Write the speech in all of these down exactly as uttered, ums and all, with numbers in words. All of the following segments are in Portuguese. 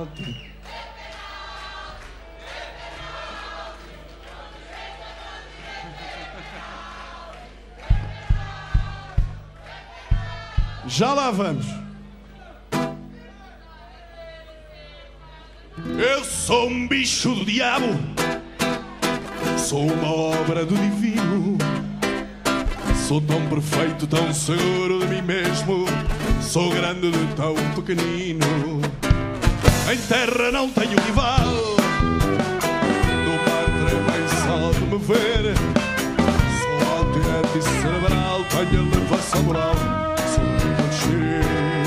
Já lá vamos. Eu sou um bicho do diabo, sou uma obra do divino. Sou tão perfeito, tão seguro de mim mesmo, sou grande de tão pequenino. Em terra não tenho rival, no mar tremem só de me ver. Sou altinete e cerebral, tenho elevação moral, sou um clichê.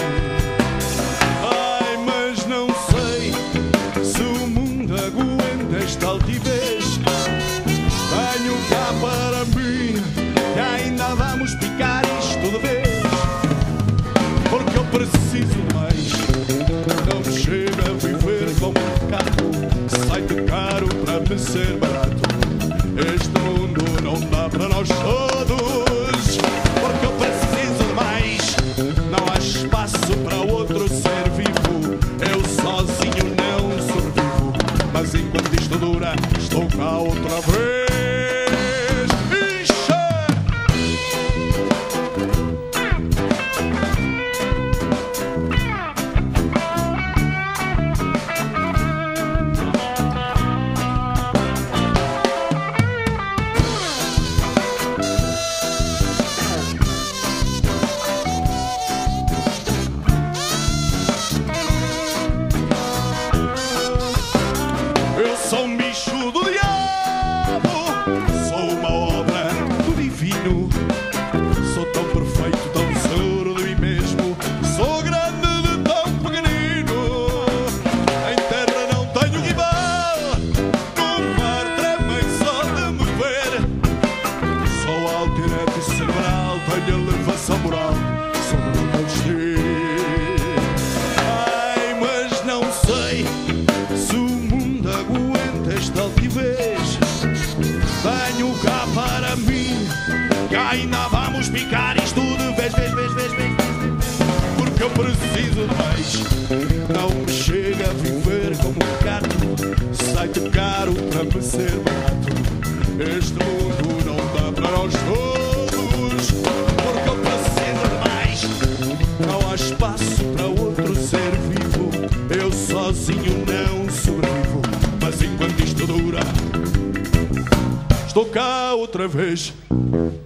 Ai, mas não sei se o mundo aguenta esta altivez. Tenho cá para mim que ainda vamos picar isto de vez, porque eu preciso mais. Não me chega a viver como um carro, sai-te caro para me ser barato. Este mundo não dá para nós todos, porque eu preciso de mais. Não há espaço para outro ser vivo, eu sozinho não sobrevivo. Mas enquanto isto dura, estou cá outra vez. Sou um bicho do diabo, sou uma obra do divino. Sou tão perfeito, tão seguro de mim mesmo, sou grande de tão pequenino. Em terra não tenho rival, no mar tremem só de me ver. Sou altinete e cerebral, tenho elevação moral, sou um clichê. Ai, mas não sei se o mundo aguenta esta altivez. Tenho cá para mim que ainda vamos picar isto de vez, vez, vez, vez, vez, porque eu preciso de mais. Não me chega a viver como um gato, sai-te caro para me ser barato. Este mundo não dá para nós todos, porque eu preciso de mais. Não há espaço para outro ser vivo, eu sozinho não sobrevivo. Mas enquanto isto dura, estou cá outra vez.